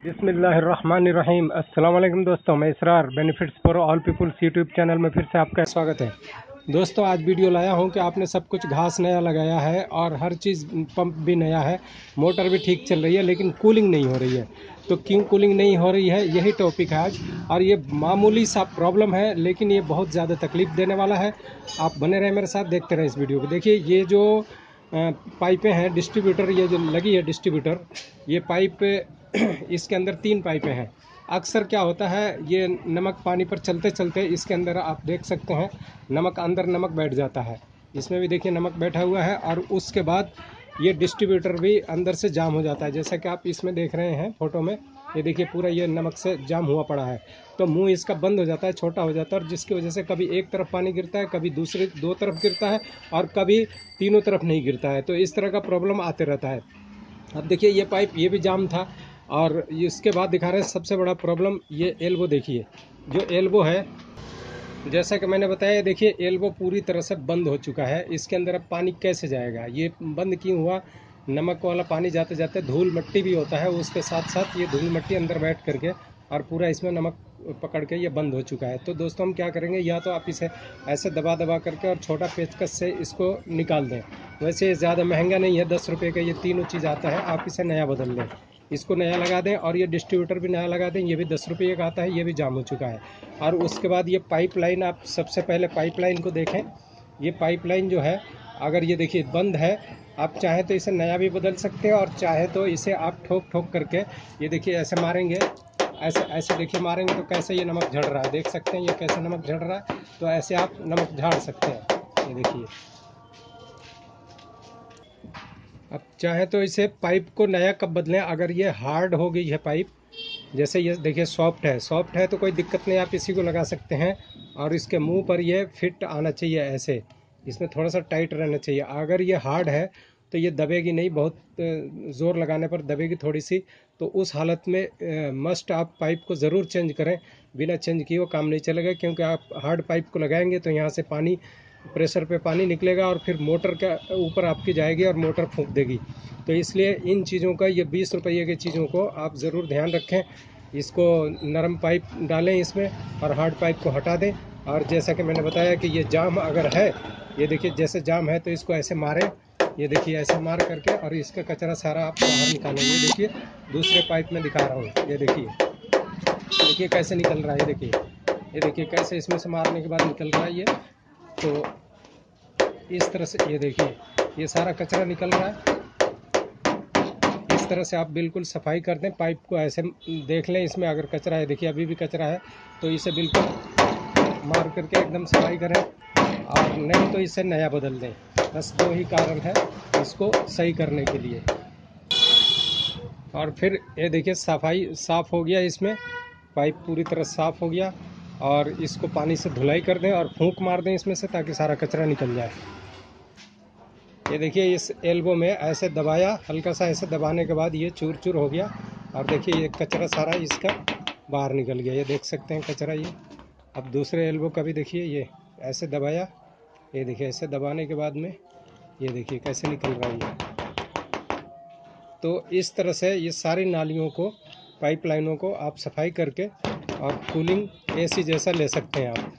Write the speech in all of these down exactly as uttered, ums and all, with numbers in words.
बिस्मिल्लाहिर्रहमानिर्रहीम। अस्सलाम वालेकुम दोस्तों, मैं Israr benefits for all peoples YouTube channel में फिर से आपका स्वागत है। दोस्तों, आज वीडियो लाया हूं कि आपने सब कुछ घास नया लगाया है और हर चीज़ पंप भी नया है, मोटर भी ठीक चल रही है, लेकिन कूलिंग नहीं हो रही है। तो क्यों कूलिंग नहीं हो रही है, यही टॉपिक है आज। और ये मामूली सा प्रॉब्लम है, लेकिन ये बहुत ज़्यादा तकलीफ़ देने वाला है। आप बने रहे मेरे साथ, देखते रहे इस वीडियो को। देखिए, ये जो पाइपें हैं डिस्ट्रीब्यूटर, ये जो लगी है डिस्ट्रीब्यूटर, ये पाइप इसके अंदर तीन पाइपें हैं। अक्सर क्या होता है, ये नमक पानी पर चलते चलते इसके अंदर आप देख सकते हैं नमक अंदर नमक बैठ जाता है। इसमें भी देखिए नमक बैठा हुआ है, और उसके बाद ये डिस्ट्रीब्यूटर भी अंदर से जाम हो जाता है। जैसा कि आप इसमें देख रहे हैं फोटो में, ये देखिए पूरा ये नमक से जाम हुआ पड़ा है। तो मुंह इसका बंद हो जाता है, छोटा हो जाता है, और जिसकी वजह से कभी एक तरफ पानी गिरता है, कभी दूसरी दो तरफ गिरता है, और कभी तीनों तरफ नहीं गिरता है। तो इस तरह का प्रॉब्लम आते रहता है। अब देखिए, ये पाइप ये भी जाम था, और इसके बाद दिखा रहे हैं सबसे बड़ा प्रॉब्लम, ये एल्बो देखिए। जो एल्बो है, जैसा कि मैंने बताया, देखिए एल्बो पूरी तरह से बंद हो चुका है। इसके अंदर अब पानी कैसे जाएगा? ये बंद क्यों हुआ? नमक वाला पानी जाते जाते धूल मिट्टी भी होता है, उसके साथ साथ ये धूल मिट्टी अंदर बैठ करके और पूरा इसमें नमक पकड़ के ये बंद हो चुका है। तो दोस्तों, हम क्या करेंगे, या तो आप इसे ऐसे दबा दबा करके और छोटा पेचकस से इसको निकाल दें। वैसे ज़्यादा महंगा नहीं है, दस रुपये का ये तीनों चीज़ आता है। आप इसे नया बदल लें, इसको नया लगा दें, और ये डिस्ट्रीब्यूटर भी नया लगा दें। ये भी दस रुपये का आता है, ये भी जाम हो चुका है। और उसके बाद ये पाइपलाइन, आप सबसे पहले पाइपलाइन को देखें। ये पाइपलाइन जो है, अगर ये देखिए बंद है, आप चाहे तो इसे नया भी बदल सकते हैं, और चाहे तो इसे आप ठोक ठोक करके, ये देखिए ऐसे मारेंगे, ऐसे ऐसे देखिए मारेंगे तो कैसे ये नमक झड़ रहा है, देख सकते हैं ये कैसे नमक झड़ रहा है। तो ऐसे आप नमक झाड़ सकते हैं, ये देखिए। अब चाहे तो इसे पाइप को नया कब बदलें, अगर ये हार्ड हो गई है पाइप, जैसे ये देखिए सॉफ्ट है, सॉफ्ट है तो कोई दिक्कत नहीं, आप इसी को लगा सकते हैं। और इसके मुंह पर ये फिट आना चाहिए, ऐसे इसमें थोड़ा सा टाइट रहना चाहिए। अगर ये हार्ड है तो ये दबेगी नहीं, बहुत ज़ोर लगाने पर दबेगी थोड़ी सी। तो उस हालत में मस्ट आप पाइप को ज़रूर चेंज करें, बिना चेंज किए वो काम नहीं चलेगा। क्योंकि आप हार्ड पाइप को लगाएंगे तो यहाँ से पानी, प्रेशर पे पानी निकलेगा और फिर मोटर के ऊपर आपकी जाएगी और मोटर फूंक देगी। तो इसलिए इन चीज़ों का, ये बीस रुपये की चीज़ों को आप ज़रूर ध्यान रखें। इसको नरम पाइप डालें इसमें, और हार्ड पाइप को हटा दें। और जैसा कि मैंने बताया कि ये जाम अगर है, ये देखिए जैसे जाम है, तो इसको ऐसे मारें, ये देखिए ऐसे मार करके, और इसका कचरा सारा आप बाहर निकालेंगे। देखिए दूसरे पाइप में दिखा रहा हूँ, ये देखिए देखिए कैसे निकल रहा है, ये देखिए ये देखिए कैसे इसमें से मारने के बाद निकल रहा है ये। तो इस तरह से ये देखिए ये सारा कचरा निकल रहा है। इस तरह से आप बिल्कुल सफाई कर दें, पाइप को ऐसे देख लें इसमें अगर कचरा है, देखिए अभी भी कचरा है, तो इसे बिल्कुल मार करके एकदम सफाई करें, और नहीं तो इसे नया बदल दें। बस दो ही कारण है इसको सही करने के लिए। और फिर ये देखिए सफाई साफ़ हो गया, इसमें पाइप पूरी तरह साफ़ हो गया। और इसको पानी से धुलाई कर दें और फूंक मार दें इसमें से, ताकि सारा कचरा निकल जाए। ये देखिए इस एल्बो में ऐसे दबाया, हल्का सा ऐसे दबाने के बाद ये चूर चूर हो गया, और देखिए ये कचरा सारा इसका बाहर निकल गया, ये देख सकते हैं कचरा ये। अब दूसरे एल्बो का भी देखिए, ये ऐसे दबाया, ये देखिए ऐसे दबाने के बाद में ये देखिए कैसे निकल रहा है ये। तो इस तरह से ये सारी नालियों को, पाइपलाइनों को आप सफाई करके और कूलिंग एसी जैसा ले सकते हैं आप।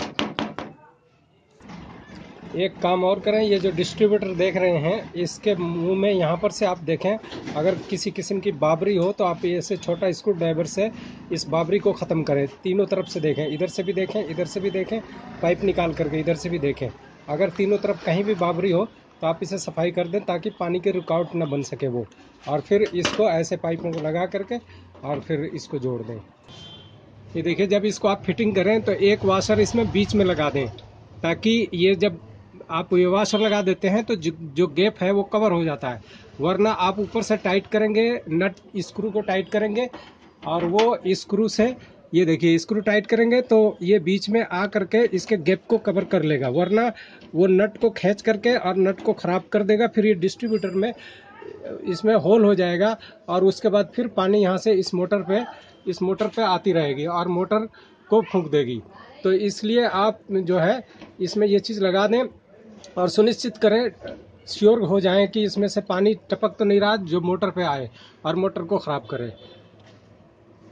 एक काम और करें, ये जो डिस्ट्रीब्यूटर देख रहे हैं, इसके मुंह में यहाँ पर से आप देखें, अगर किसी किस्म की बाबरी हो तो आप ऐसे छोटा स्क्रू ड्राइवर से इस बाबरी को ख़त्म करें। तीनों तरफ से देखें, इधर से भी देखें, इधर से भी देखें, पाइप निकाल करके इधर से भी देखें। अगर तीनों तरफ कहीं भी बाबरी हो तो आप इसे सफाई कर दें, ताकि पानी की रुकावट न बन सके वो। और फिर इसको ऐसे पाइपों को लगा करके और फिर इसको जोड़ दें। ये देखिए, जब इसको आप फिटिंग करें तो एक वाशर इसमें बीच में लगा दें, ताकि ये जब आप ये वाशर लगा देते हैं तो जो गैप है वो कवर हो जाता है। वरना आप ऊपर से टाइट करेंगे, नट स्क्रू को टाइट करेंगे, और वो स्क्रू से, ये देखिए स्क्रू टाइट करेंगे तो ये बीच में आ करके इसके गैप को कवर कर लेगा, वरना वो नट को खींच करके और नट को ख़राब कर देगा। फिर ये डिस्ट्रीब्यूटर में इसमें होल हो जाएगा, और उसके बाद फिर पानी यहाँ से इस मोटर पे इस मोटर पे आती रहेगी और मोटर को फूंक देगी। तो इसलिए आप जो है इसमें ये चीज़ लगा दें, और सुनिश्चित करें, श्योर हो जाएं कि इसमें से पानी टपक तो नहीं रहा जो मोटर पे आए और मोटर को ख़राब करे।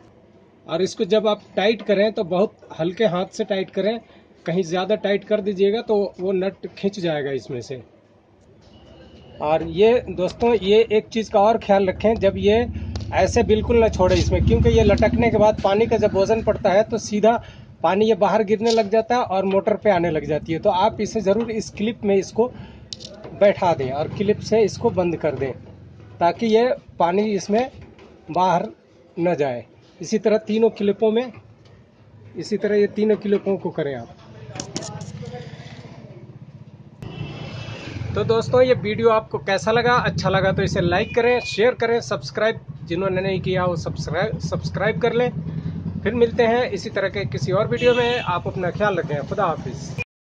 और इसको जब आप टाइट करें तो बहुत हल्के हाथ से टाइट करें, कहीं ज़्यादा टाइट कर दीजिएगा तो वो नट खिंच जाएगा इसमें से। और ये दोस्तों ये एक चीज़ का और ख्याल रखें, जब ये ऐसे बिल्कुल ना छोड़े इसमें, क्योंकि ये लटकने के बाद पानी का जब वजन पड़ता है तो सीधा पानी ये बाहर गिरने लग जाता है और मोटर पे आने लग जाती है। तो आप इसे ज़रूर इस क्लिप में इसको बैठा दें और क्लिप से इसको बंद कर दें ताकि ये पानी इसमें बाहर न जाए। इसी तरह तीनों क्लिपों में, इसी तरह ये तीनों क्लिपों को करें आप। तो दोस्तों ये वीडियो आपको कैसा लगा? अच्छा लगा तो इसे लाइक करें, शेयर करें, सब्सक्राइब जिन्होंने नहीं किया वो सब्सक्राइब सब्सक्राइब कर लें। फिर मिलते हैं इसी तरह के किसी और वीडियो में। आप अपना ख्याल रखें। खुदा हाफिज़।